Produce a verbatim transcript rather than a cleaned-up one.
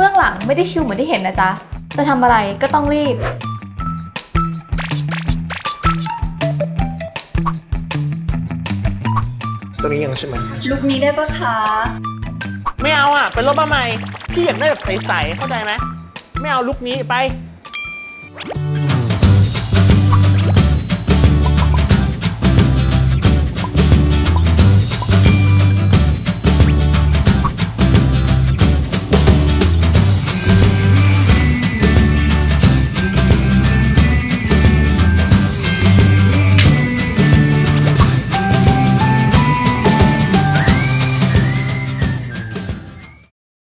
บื้องหลังไม่ได้ชิลเหมือนที่เห็นนะจ๊ะจะทำอะไรก็ต้องรีบตัวนี้ยังใช่ไหมลุคนี้ได้ปะคะไม่เอาอ่ะเป็นรถมาใหม่พี่อยากได้แบบใสๆเข้าใจไหมไม่เอาลุคนี้ไป